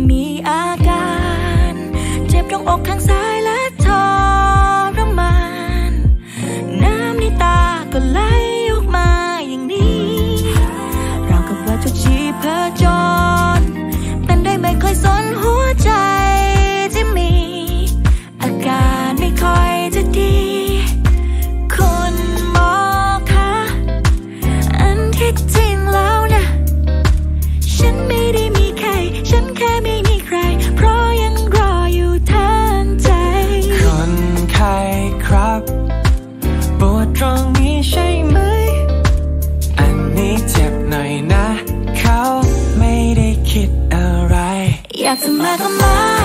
มีอาการเจ็บตรงอกข้างซ้ายและทรมานน้ำในตาก็ไหลออกมาอย่างนี้ราวกับว่าทุกชีพจรเป็นได้ไม่ค่อยสนหัวใจที่มีอาการไม่ค่อยจะดีคุณหมอคะอันที่จริงแล้วนะฉันไม่ได้มีใครฉันแค่ไม่มีใครเพราะยังรออยู่ทันใจคนไข้ครับปวดตรงนี้ใช่ไหมอันนี้เจ็บหน่อยนะเขาไม่ได้คิดอะไรอยากจะมาก็มา